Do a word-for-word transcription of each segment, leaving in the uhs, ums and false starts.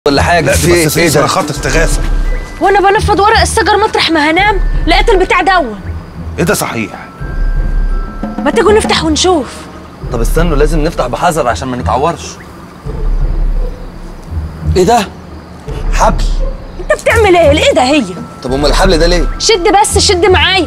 ولا حاجه. لا في بس ايه ده؟ خط استغاثه. وانا بنفض ورق الشجر مطرح ما هنام لقيت البتاع دون. ايه ده صحيح؟ ما تيجوا نفتح ونشوف. طب استنوا، لازم نفتح بحذر عشان ما نتعورش. ايه ده؟ حبل. انت بتعمل ايه؟ ايه ده هي؟ طب امال الحبل ده ليه؟ شد بس شد معايا.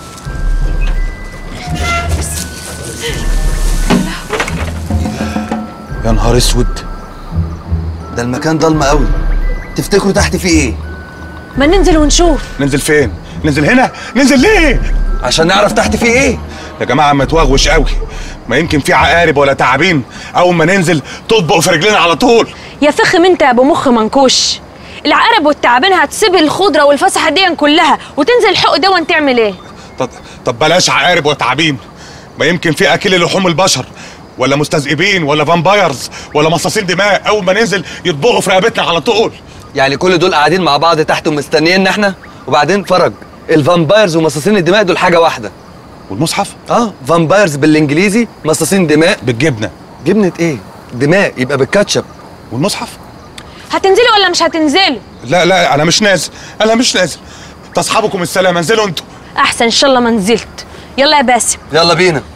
يا نهار اسود، ده المكان ضلمه قوي. تفتكروا تحت فيه ايه؟ ما ننزل ونشوف. ننزل فين؟ ننزل هنا؟ ننزل ليه؟ عشان نعرف تحت فيه ايه. يا جماعه متوغوش قوي، ما يمكن في عقارب ولا تعابين اول ما ننزل تطبق في رجلنا على طول. يا فخم انت يا ابو مخ منكوش، العقرب والتعابين هتسيب الخضره والفسحه دي كلها وتنزل الحق دون تعمل ايه؟ طب طب بلاش عقارب وتعابين، ما يمكن في اكل لحوم البشر ولا مستذئبين ولا فامبايرز ولا مصاصين دماء اول ما ننزل يطبقوا في رقبتنا على طول. يعني كل دول قاعدين مع بعض تحت ومستنيين احنا، وبعدين فرج الفامبايرز ومصاصين الدماء دول حاجه واحده. والمصحف؟ اه فامبايرز بالانجليزي، مصاصين دماء بالجبنه. جبنه ايه؟ دماء يبقى بالكاتشب. والمصحف؟ هتنزلي ولا مش هتنزلي؟ لا لا انا مش نازل، انا مش نازل. تصحبكم السلامه، انزلوا انتوا. احسن ان شاء الله ما نزلت. يلا يا باسم. يلا بينا.